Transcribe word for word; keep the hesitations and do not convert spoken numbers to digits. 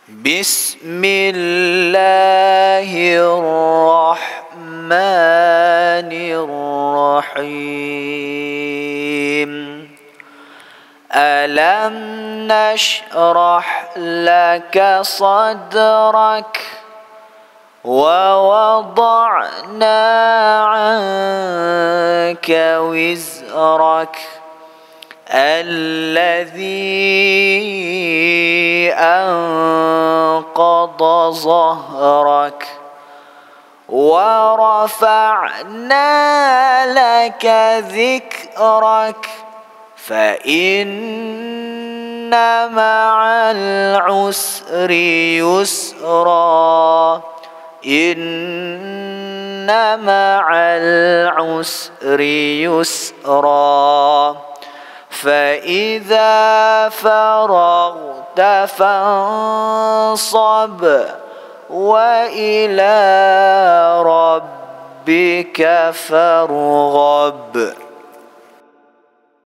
بسم الله الرحمن الرحيم ألم نشرح لك صدرك ووضعنا عنك وزرك الذي أنقض ظهرك ورفعنا لك ذكرك فإن مع العسر يسرا إن مع العسر يسرا فإذا فرغت فانصب وإلى ربك فارغب.